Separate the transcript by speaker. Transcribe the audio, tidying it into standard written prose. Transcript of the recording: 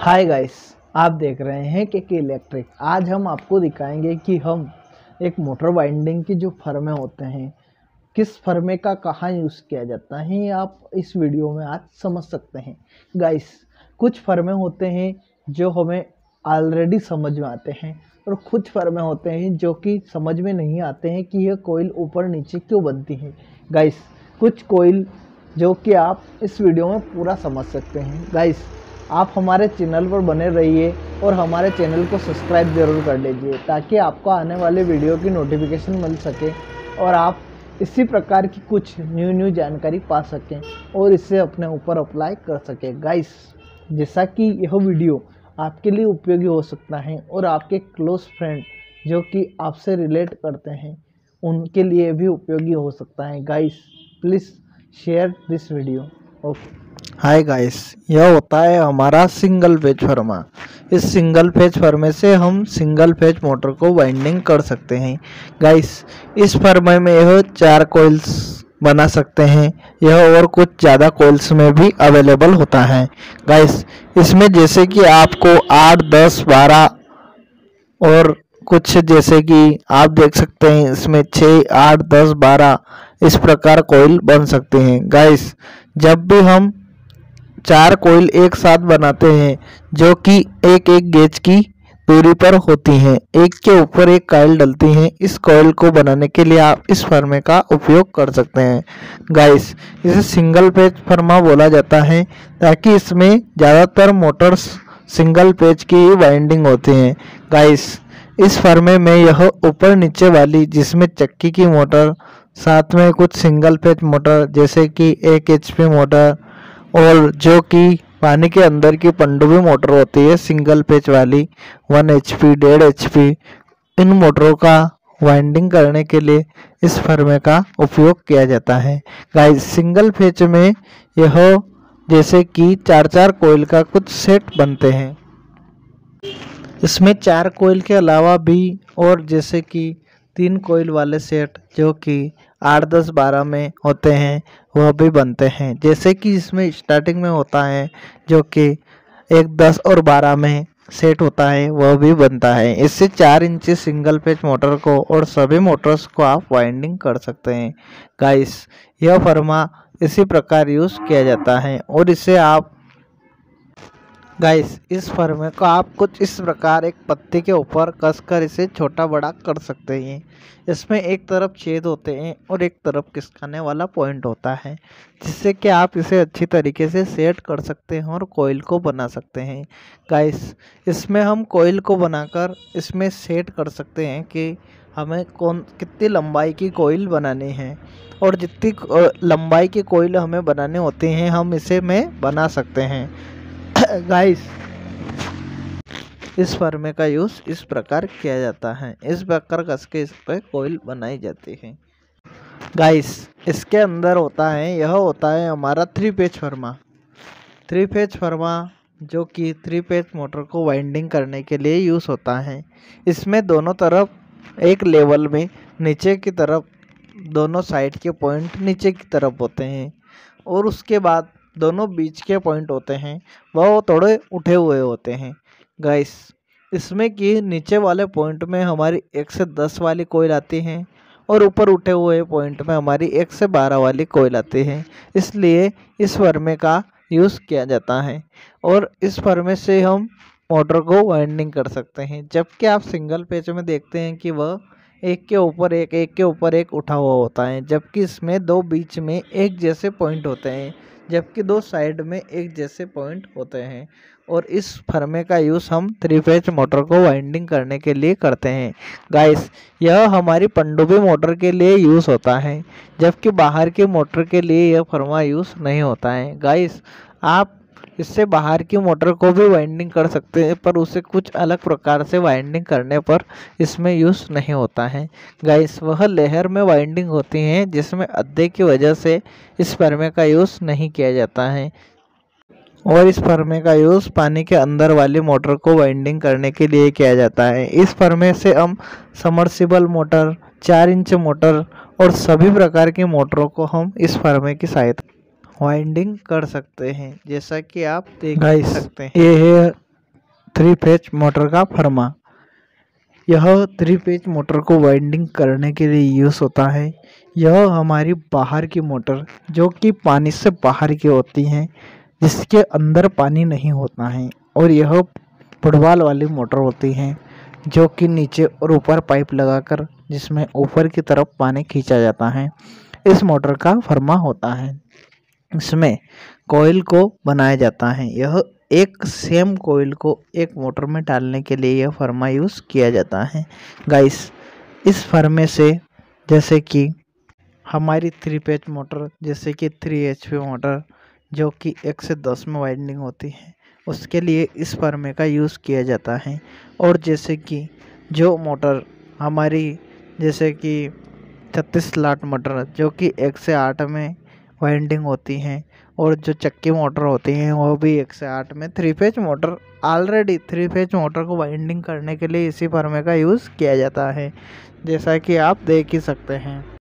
Speaker 1: Hi guys, आप देख रहे हैं के इलेक्ट्रिक। आज हम आपको दिखाएंगे कि हम एक मोटर वाइंडिंग की जो फर्मे होते हैं, किस फर्मे का कहाँ यूज़ किया जाता है, ये आप इस वीडियो में आज समझ सकते हैं। गाइस, कुछ फर्मे होते हैं जो हमें ऑलरेडी समझ में आते हैं और कुछ फर्मे होते हैं जो कि समझ में नहीं आते हैं कि यह कोयल ऊपर नीचे क्यों बनती है। गाइस, कुछ कोयल जो कि आप इस वीडियो में पूरा समझ सकते हैं। गाइस, आप हमारे चैनल पर बने रहिए और हमारे चैनल को सब्सक्राइब ज़रूर कर लीजिए ताकि आपको आने वाले वीडियो की नोटिफिकेशन मिल सके और आप इसी प्रकार की कुछ न्यू जानकारी पा सकें और इससे अपने ऊपर अप्लाई कर सकें। गाइस, जैसा कि यह वीडियो आपके लिए उपयोगी हो सकता है और आपके क्लोज फ्रेंड जो कि आपसे रिलेट करते हैं उनके लिए भी उपयोगी हो सकता है। Guys, please share this video. Okay. Hi guys, यह होता है हमारा सिंगल फेज फर्मा। इस सिंगल फेज फर्मे से हम सिंगल फेज मोटर को वाइंडिंग कर सकते हैं। गाइस, इस फर्मे में यह 4 कॉइल्स बना सकते हैं। यह और कुछ ज़्यादा कॉइल्स में भी अवेलेबल होता है। गाइस, इसमें जैसे कि आपको 8, 10, 12 और कुछ जैसे कि आप देख सकते हैं इसमें 6, 8, 10, 12 इस प्रकार कॉइल बन सकते हैं। गाइस, जब भी हम 4 कॉइल एक साथ बनाते हैं जो कि एक गेज की दूरी पर होती हैं, एक के ऊपर एक कॉइल डलती हैं, इस कॉइल को बनाने के लिए आप इस फर्मे का उपयोग कर सकते हैं। गाइस, इसे सिंगल पेज फर्मा बोला जाता है ताकि इसमें ज़्यादातर मोटर्स सिंगल पेज की ही वाइंडिंग होती हैं। गाइस, इस फर्मे में यह ऊपर नीचे वाली जिसमें चक्की की मोटर, साथ में कुछ सिंगल पेज मोटर जैसे कि 1 HP मोटर और जो कि पानी के अंदर की पनडुब्बी मोटर होती है सिंगल पेज वाली 1 HP, 1.5 HP, इन मोटरों का वाइंडिंग करने के लिए इस फर्मे का उपयोग किया जाता है। गाइस, सिंगल पेज में यह जैसे कि 4 कॉइल का कुछ सेट बनते हैं। इसमें 4 कॉइल के अलावा भी और जैसे कि 3 कॉइल वाले सेट जो कि 8, 10, 12 में होते हैं वह भी बनते हैं। जैसे कि इसमें स्टार्टिंग में होता है जो कि 1, 10 और 12 में सेट होता है वह भी बनता है। इससे 4 इंची सिंगल पेज मोटर को और सभी मोटर्स को आप वाइंडिंग कर सकते हैं। गाइस, यह फर्मा इसी प्रकार यूज़ किया जाता है और इसे आप गाइस, इस फर्मे को आप कुछ इस प्रकार एक पत्ती के ऊपर कसकर इसे छोटा बड़ा कर सकते हैं। इसमें एक तरफ छेद होते हैं और एक तरफ खिसकाने वाला पॉइंट होता है जिससे कि आप इसे अच्छी तरीके से सेट कर सकते हैं और कॉइल को बना सकते हैं। गाइस, इसमें हम कॉइल को बनाकर इसमें सेट कर सकते हैं कि हमें कितनी लंबाई की कॉइल बनानी है और जितनी लंबाई की कॉइल हमें बनाने होते हैं हम इसे में बना सकते हैं। गाइस, इस फर्मे का यूज़ इस प्रकार किया जाता है, इस प्रकार कस के इस पर कॉइल बनाई जाती है। गाइस, इसके अंदर होता है यह होता है हमारा 3 पेज फर्मा। 3 पेज फर्मा जो कि 3 पेज मोटर को वाइंडिंग करने के लिए यूज़ होता है। इसमें दोनों तरफ एक लेवल में नीचे की तरफ दोनों साइड के पॉइंट नीचे की तरफ होते हैं और उसके बाद दोनों बीच के पॉइंट होते हैं वह थोड़े उठे हुए होते हैं। गाइस, इसमें कि नीचे वाले पॉइंट में हमारी 1 से 10 वाली कॉइल आती है और ऊपर उठे हुए पॉइंट में हमारी 1 से 12 वाली कॉइल आती है। इसलिए इस फर्मे का यूज़ किया जाता है और इस फर्मे से हम मोटर को वाइंडिंग कर सकते हैं। जबकि आप सिंगल पेज में देखते हैं कि वह एक के ऊपर एक उठा हुआ होता है, जबकि इसमें 2 बीच में एक जैसे पॉइंट होते हैं जबकि 2 साइड में एक जैसे पॉइंट होते हैं। और इस फर्मे का यूज़ हम 3 फेज मोटर को वाइंडिंग करने के लिए करते हैं। गाइस, यह हमारी पनडुब्बी मोटर के लिए यूज़ होता है जबकि बाहर की मोटर के लिए यह फर्मा यूज़ नहीं होता है। गाइस, आप इससे बाहर की मोटर को भी वाइंडिंग कर सकते हैं पर उसे कुछ अलग प्रकार से वाइंडिंग करने पर इसमें यूज़ नहीं होता है। गाइस, वह लेहर में वाइंडिंग होती हैं जिसमें अद्धे की वजह से इस फर्मे का यूज़ नहीं किया जाता है और इस फर्मे का यूज़ पानी के अंदर वाली मोटर को वाइंडिंग करने के लिए किया जाता है। इस फर्मे से हम समर्सिबल मोटर, 4 इंच मोटर और सभी प्रकार की मोटरों को हम इस फर्मे की सहायता वाइंडिंग कर सकते हैं, जैसा कि आप देख सकते हैं। ये है थ्री फेज मोटर का फरमा। यह थ्री फेज मोटर को वाइंडिंग करने के लिए यूज़ होता है। यह हमारी बाहर की मोटर जो कि पानी से बाहर की होती हैं, जिसके अंदर पानी नहीं होता है, और यह फुटबॉल वाली मोटर होती हैं जो कि नीचे और ऊपर पाइप लगाकर जिसमें ऊपर की तरफ पानी खींचा जाता है, इस मोटर का फरमा होता है। इसमें कॉइल को बनाया जाता है। यह एक सेम कॉइल को एक मोटर में डालने के लिए यह फरमा यूज़ किया जाता है। गाइस, इस फर्मे से जैसे कि हमारी थ्री फेज मोटर, जैसे कि 3 HP मोटर जो कि 1 से 10 में वाइंडिंग होती है, उसके लिए इस फर्मे का यूज़ किया जाता है। और जैसे कि जो मोटर हमारी जैसे कि 36 स्लॉट मोटर जो कि 1 से 8 में वाइंडिंग होती हैं, और जो चक्की मोटर होती हैं वो भी 1 से 8 में। Three phase motor already three phase motor को वाइंडिंग करने के लिए इसी फर्मे का यूज़ किया जाता है, जैसा कि आप देख ही सकते हैं।